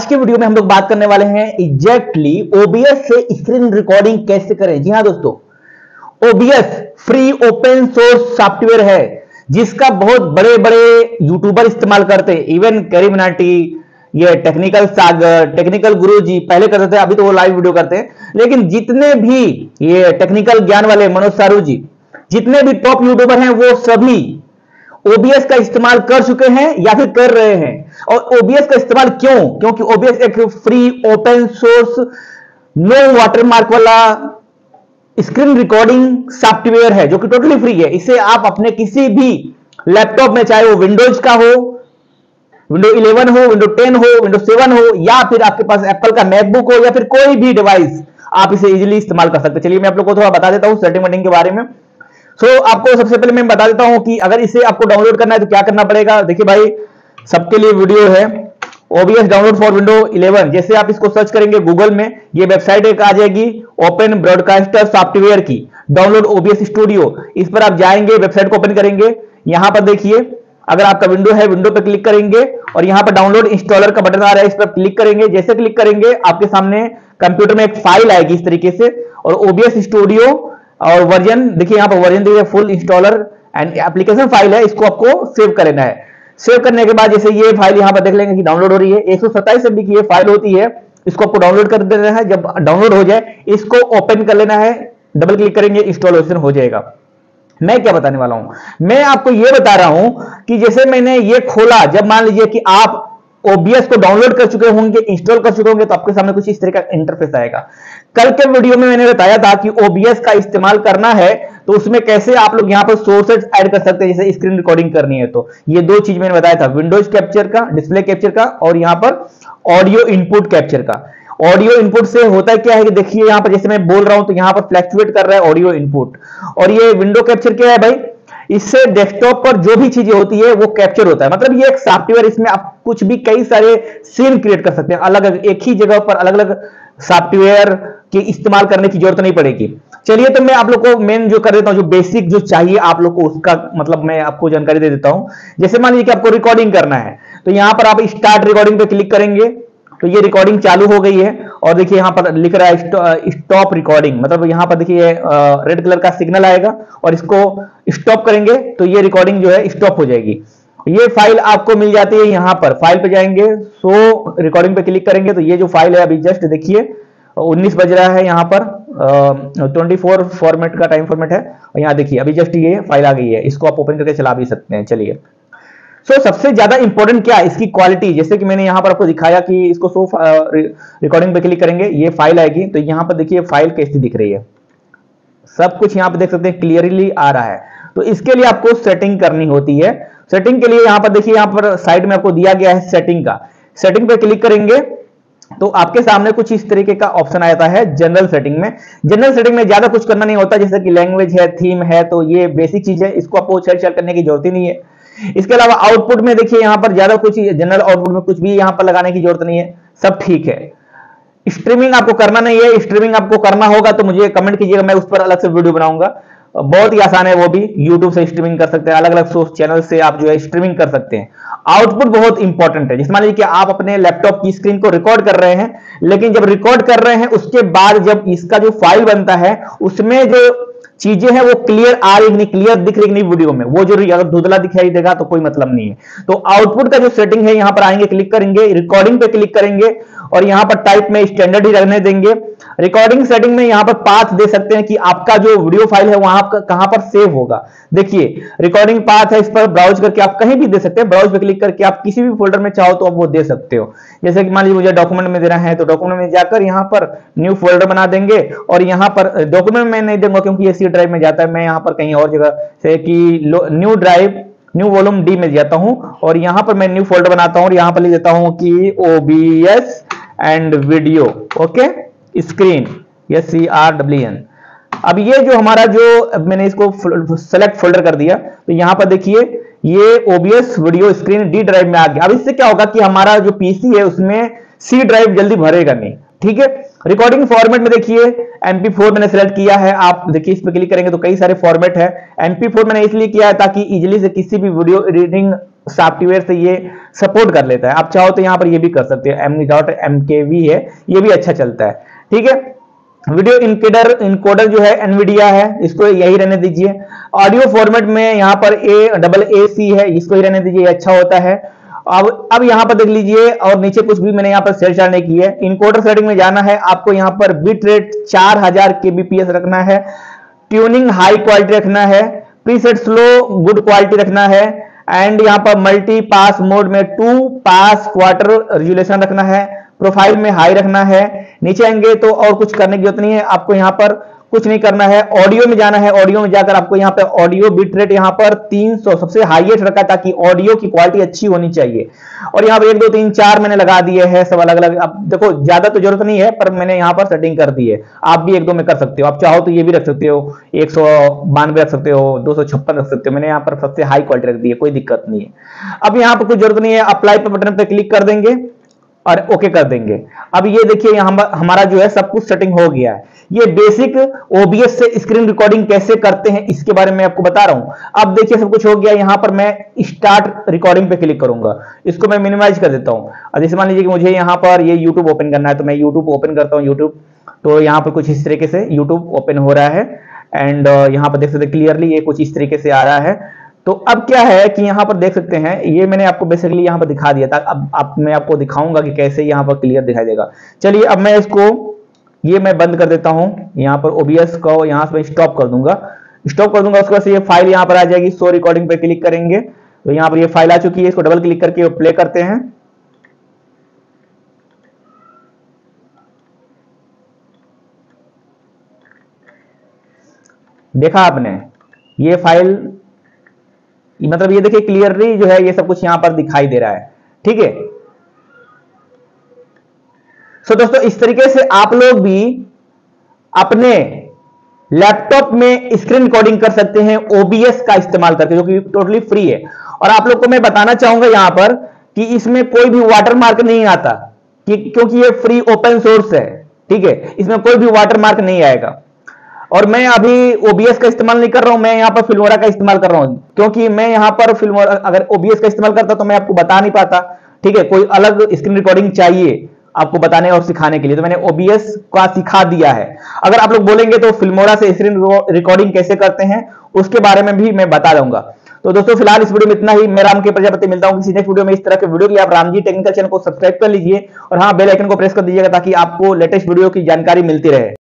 आज के वीडियो में हम लोग बात करने वाले हैं एग्जैक्टली ओबीएस से स्क्रीन रिकॉर्डिंग कैसे करें। जी हाँ दोस्तों, OBS free open source software है जिसका बहुत बड़े बड़े यूट्यूबर इस्तेमाल करते हैं। इवन कैरीमिनाटी, ये टेक्निकल सागर, टेक्निकल गुरुजी पहले करते थे, अभी तो वो लाइव वीडियो करते हैं। लेकिन जितने भी ये टेक्निकल ज्ञान वाले मनोज सारू जी, जितने भी टॉप यूट्यूबर हैं, वो सभी ओबीएस का इस्तेमाल कर चुके हैं या फिर कर रहे हैं। और ओबीएस का इस्तेमाल क्यों? क्योंकि ओबीएस एक free open source no watermark वाला स्क्रीन रिकॉर्डिंग सॉफ्टवेयर है जो कि टोटली फ्री है। इसे आप अपने किसी भी लैपटॉप में, चाहे वो विंडोज का हो, विंडो 11 हो, विंडो 10 हो, विंडो 7 हो, या फिर आपके पास एप्पल का मैकबुक हो, या फिर कोई भी डिवाइस, आप इसे इजीली इस्तेमाल कर सकते हैं। चलिए मैं आप लोग को थोड़ा बता देता हूं सेटिंग वेटिंग के बारे में। आपको सबसे पहले मैं बता देता हूं कि अगर इसे आपको डाउनलोड करना है तो क्या करना पड़ेगा। देखिए भाई, सबके लिए वीडियो है OBS डाउनलोड फॉर विंडो 11। जैसे आप इसको सर्च करेंगे गूगल में, ये वेबसाइट एक आ जाएगी ओपन ब्रॉडकास्टर सॉफ्टवेयर की, डाउनलोड OBS स्टूडियो। इस पर आप जाएंगे, वेबसाइट को ओपन करेंगे। यहां पर देखिए, अगर आपका विंडो है, विंडो पर क्लिक करेंगे और यहां पर डाउनलोड इंस्टॉलर का बटन आ रहा है, इस पर क्लिक करेंगे। जैसे क्लिक करेंगे आपके सामने कंप्यूटर में एक फाइल आएगी इस तरीके से, और OBS स्टूडियो और वर्जन देखिए, यहां पर वर्जन देखिए, full installer and application file है। इसको आपको सेव कर लेना है। सेव करने के बाद जैसे ये फाइल यहां पर देख लेंगे कि डाउनलोड हो रही है। 127 MB की ये फाइल होती है, इसको आपको डाउनलोड कर देना है। जब डाउनलोड हो जाए इसको ओपन कर लेना है, डबल क्लिक करेंगे, इंस्टॉलेशन हो जाएगा। मैं क्या बताने वाला हूं, मैं आपको यह बता रहा हूं कि जैसे मैंने ये खोला, जब मान लीजिए कि आप OBS को डाउनलोड कर चुके होंगे, इंस्टॉल कर चुके होंगे, तो आपके सामने कुछ इस तरह का इंटरफेस आएगा। कल के वीडियो में मैंने बताया था कि OBS का इस्तेमाल करना है तो उसमें कैसे आप लोग यहां पर सोर्सेज ऐड कर सकते हैं, जैसे स्क्रीन रिकॉर्डिंग करनी है। तो ये दो चीज मैंने बताया था, विंडोज कैप्चर का, डिस्प्ले कैप्चर का, और यहां पर ऑडियो इनपुट कैप्चर का। ऑडियो इनपुट से होता है क्या है कि देखिए यहां पर जैसे मैं बोल रहा हूं तो यहां पर फ्लैक्चुएट कर रहा है ऑडियो इनपुट। और ये विंडो कैप्चर क्या है भाई, इससे डेस्कटॉप पर जो भी चीजें होती है वो कैप्चर होता है। मतलब ये एक सॉफ्टवेयर, इसमें आप कुछ भी कई सारे सीन क्रिएट कर सकते हैं, अलग अलग एक ही जगह पर अलग अलग सॉफ्टवेयर के इस्तेमाल करने की जरूरत नहीं पड़ेगी। चलिए तो मैं आप लोग को मेन जो कर देता हूं, जो बेसिक जो चाहिए आप लोग को, उसका मतलब मैं आपको जानकारी दे देता हूं। जैसे मान लीजिए कि आपको रिकॉर्डिंग करना है तो यहां पर आप स्टार्ट रिकॉर्डिंग पे क्लिक करेंगे तो ये रिकॉर्डिंग चालू हो गई है। और देखिए यहां पर लिख रहा है स्टॉप रिकॉर्डिंग, मतलब यहां पर देखिए रेड कलर का सिग्नल आएगा और इसको स्टॉप करेंगे तो ये रिकॉर्डिंग जो है स्टॉप हो जाएगी। ये फाइल आपको मिल जाती है, यहां पर फाइल पे जाएंगे, सो रिकॉर्डिंग पे क्लिक करेंगे तो ये जो फाइल है अभी जस्ट देखिए 19 बज रहा है, यहां पर 24 फॉर्मेट का टाइम फॉर्मेट है, और यहां देखिए अभी जस्ट ये फाइल आ गई है। इसको आप ओपन करके चला भी सकते हैं। चलिए, सबसे ज्यादा इंपॉर्टेंट क्या है, इसकी क्वालिटी। जैसे कि मैंने यहां पर आपको दिखाया कि इसको रिकॉर्डिंग पे क्लिक करेंगे, ये फाइल आएगी तो यहां पर देखिए फाइल कैसी दिख रही है, सब कुछ यहां पर देख सकते हैं, क्लियरली आ रहा है। तो इसके लिए आपको सेटिंग करनी होती है। सेटिंग के लिए यहां पर देखिए, यहां पर साइड में आपको दिया गया है सेटिंग का। सेटिंग पे क्लिक करेंगे तो आपके सामने कुछ इस तरीके का ऑप्शन आता है जनरल सेटिंग में। जनरल सेटिंग में ज्यादा कुछ करना नहीं होता, जैसे कि लैंग्वेज है, थीम है, तो ये बेसिक चीज है, इसको आपको छेड़छाड़ करने की जरूरत ही नहीं है। इसके अलावा आउटपुट में देखिए यहां पर ज्यादा कुछ जनरल आउटपुट में कुछ भी यहां पर लगाने की जरूरत नहीं है, सब ठीक है। स्ट्रीमिंग आपको करना नहीं है, स्ट्रीमिंग आपको करना होगा तो मुझे कमेंट कीजिएगा, मैं उस पर अलग से वीडियो बनाऊंगा। बहुत ही आसान है, वो भी यूट्यूब से स्ट्रीमिंग कर सकते हैं, अलग अलग सोर्स चैनल से आप जो है स्ट्रीमिंग कर सकते हैं। आउटपुट बहुत इंपॉर्टेंट है। जिस मान लीजिए कि आप अपने लैपटॉप की स्क्रीन को रिकॉर्ड कर रहे हैं, लेकिन जब रिकॉर्ड कर रहे हैं उसके बाद जब इसका जो फाइल बनता है उसमें जो चीजें हैं वो क्लियर आ रही नहीं, क्लियर दिख रही नहीं वीडियो में, वो जरूरी। अगर धुंधला दिखाई देगा तो कोई मतलब नहीं है। तो आउटपुट का जो सेटिंग है, यहां पर आएंगे, क्लिक करेंगे, रिकॉर्डिंग पे क्लिक करेंगे और यहां पर टाइप में स्टैंडर्ड ही रहने देंगे। रिकॉर्डिंग सेटिंग में यहां पर पाथ दे सकते हैं कि आपका जो वीडियो फाइल है वहां कहां पर सेव होगा। देखिए रिकॉर्डिंग पाथ है, इस पर ब्राउज करके आप कहीं भी दे सकते हैं। ब्राउज पे क्लिक करके आप किसी भी फोल्डर में चाहो तो आप वो दे सकते हो। जैसे कि मान लीजिए मुझे डॉक्यूमेंट में देना है तो डॉक्यूमेंट में जाकर यहां पर न्यू फोल्डर बना देंगे, और यहां पर डॉक्यूमेंट में नहीं दूंगा क्योंकि ये सी ड्राइव में जाता है। मैं यहां पर कहीं और जगह से कि new drive, new volume D में जाता हूं और यहां पर मैं न्यू फोल्डर बनाता हूं और यहां पर लिख देता हूं कि OBS and video, okay, screen, SCRWN। अब ये जो हमारा जो मैंने इसको सेलेक्ट फोल्डर कर दिया तो यहां पर देखिए ये OBS video screen D drive में आ गया। अब इससे क्या होगा कि हमारा जो पीसी है उसमें सी ड्राइव जल्दी भरेगा नहीं, ठीक है। रिकॉर्डिंग फॉर्मेट में देखिए MP4 मैंने सेलेक्ट किया है, आप देखिए इस पे क्लिक करेंगे तो कई सारे फॉर्मेट है। MP4 मैंने इसलिए किया है ताकि इजीली से किसी भी वीडियो एडिटिंग सॉफ्टवेयर से ये सपोर्ट कर लेता है। आप चाहो तो यहाँ पर ये भी कर सकते हो, M.MKV है, ये भी अच्छा चलता है। ठीक है, वीडियो इनकोडर जो है एनवीडिया है, इसको यही रहने दीजिए। ऑडियो फॉर्मेट में यहाँ पर AAC है, इसको ही रहने दीजिए, अच्छा होता है। अब यहाँ पर देख लीजिए, और नीचे कुछ भी मैंने यहाँ पर छेड़छाड़ नहीं की है। इनकोडर सेटिंग में जाना है आपको, यहाँ पर बिट रेट 4000 kbps रखना है, ट्यूनिंग हाई क्वालिटी रखना है, प्रीसेट स्लो गुड क्वालिटी रखना है, एंड यहाँ पर मल्टी पास मोड में 2 पास क्वार्टर रेजुलेशन रखना है, प्रोफाइल में हाई रखना है। नीचे आएंगे तो और कुछ करने की जरूरत नहीं है, आपको यहाँ पर कुछ नहीं करना है। ऑडियो में जाना है, ऑडियो में जाकर आपको यहाँ पे ऑडियो बिट रेट यहाँ पर 300 सबसे हाईएस्ट रखा, ताकि ऑडियो की क्वालिटी अच्छी होनी चाहिए। और यहाँ पर 1 2 3 4 मैंने लगा दिए हैं, सब अलग अलग। अब देखो ज्यादा तो जरूरत नहीं है, पर मैंने यहाँ पर सेटिंग कर दी है। आप भी 1 2 में कर सकते हो, आप चाहो तो ये भी रख सकते हो, 192 रख सकते हो, 256 रख सकते हो। मैंने यहाँ पर सबसे हाई क्वालिटी रख दी है, कोई दिक्कत नहीं है। अब यहाँ पर कुछ जरूरत नहीं है, अप्लाई पे बटन पे क्लिक कर देंगे और ओके कर देंगे। अब ये देखिए यहाँ हमारा जो है सब कुछ सेटिंग हो गया है। ये बेसिक OBS से स्क्रीन रिकॉर्डिंग कैसे करते हैं इसके बारे में आपको बता रहा हूं। अब देखिए सब कुछ हो गया। यहाँ पर मैं स्टार्ट रिकॉर्डिंग पे क्लिक करूंगा, इसको मैं मिनिमाइज कर देता हूं। अब जैसे मान लीजिए कि मुझे यहाँ पर ये YouTube ओपन करना है, तो मैं YouTube ओपन करता हूँ YouTube। तो यहाँ पर कुछ इस तरीके से YouTube ओपन हो रहा है, एंड यहाँ पर देख सकते क्लियरली ये कुछ इस तरीके से आ रहा है। तो अब क्या है कि यहाँ पर देख सकते हैं, ये मैंने आपको बेसिकली यहाँ पर दिखा दिया था। अब मैं आपको दिखाऊंगा कि कैसे यहाँ पर क्लियर दिखाई देगा। चलिए अब मैं इसको ये मैं बंद कर देता हूँ, यहाँ पर OBS को यहाँ से स्टॉप कर दूंगा। उसके बाद ये फाइल यहाँ पर आ जाएगी। शो रिकॉर्डिंग पे क्लिक करेंगे तो यहाँ पर ये फाइल आ चुकी है, इसको डबल क्लिक करके प्ले करते हैं। देखा आपने, ये फाइल मतलब ये देखिए क्लियरली जो है ये सब कुछ यहां पर दिखाई दे रहा है। ठीक है, सो दोस्तों इस तरीके से आप लोग भी अपने लैपटॉप में स्क्रीन रिकॉर्डिंग कर सकते हैं OBS का इस्तेमाल करके, जो कि टोटली फ्री है। और आप लोग को मैं बताना चाहूंगा यहां पर कि इसमें कोई भी वाटरमार्क नहीं आता, क्योंकि ये फ्री ओपन सोर्स है। ठीक है, इसमें कोई भी वाटरमार्क नहीं आएगा। और मैं अभी OBS का इस्तेमाल नहीं कर रहा हूं, मैं यहां पर फिल्मोरा का इस्तेमाल कर रहा हूं, क्योंकि मैं यहां पर फिल्मोरा अगर OBS का इस्तेमाल करता तो मैं आपको बता नहीं पाता। ठीक है, कोई अलग स्क्रीन रिकॉर्डिंग चाहिए आपको बताने और सिखाने के लिए, तो मैंने OBS का सिखा दिया है। अगर आप लोग बोलेंगे तो फिल्मोरा से स्क्रीन रिकॉर्डिंग कैसे करते हैं उसके बारे में भी मैं बता दूंगा। तो दोस्तों फिलहाल इस वीडियो में इतना ही। मैं राम के प्रजापति, मिलता हूं किसी नेक्स्ट वीडियो में। इस तरह के वीडियो के लिए आप रामजी टेक्निकल चैनल को सब्सक्राइब कर लीजिए और हाँ बेल आइकन को प्रेस कर दीजिएगा, ताकि आपको लेटेस्ट वीडियो की जानकारी मिलती रहे।